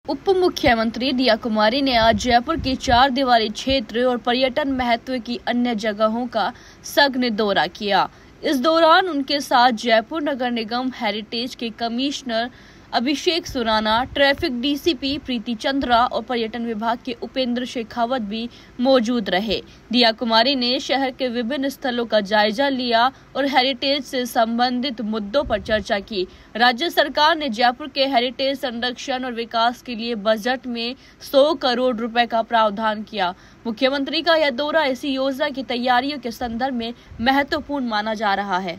उप मुख्यमंत्री दिया कुमारी ने आज जयपुर के 4 दीवारी क्षेत्र और पर्यटन महत्व की अन्य जगहों का सघन दौरा किया। इस दौरान उनके साथ जयपुर नगर निगम हेरिटेज के commissioner Abhishek Surana, traffic DCP Preeti Chandra और पर्यटन विभाग के उपेंद्र शेखावत भी मौजूद रहे। दिया कुमारी ने शहर के विभिन्न स्थलों का जायजा लिया और हेरिटेज से संबंधित मुद्दों पर चर्चा की। राज्य सरकार ने जयपुर के हेरिटेज संरक्षण और विकास के लिए बजट में 100 करोड़ रुपए का प्रावधान किया। मुख्यमंत्री का यह दौरा इसी योजना की तैयारियों के संदर्भ में महत्वपूर्ण माना जा रहा है।